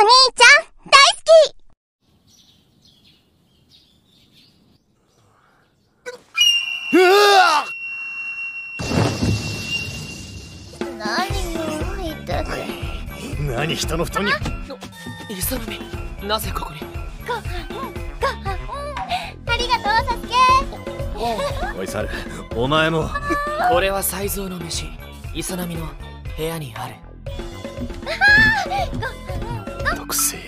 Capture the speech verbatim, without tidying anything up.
ちゃん大好き。うわっ、何よ言ったって。 何人の布団に。 イソナミ、なぜここに。 ごはんごはん、ありがとうサスケ。 おい猿、お前も。 これは才蔵の飯、イソナミの部屋にある。 特製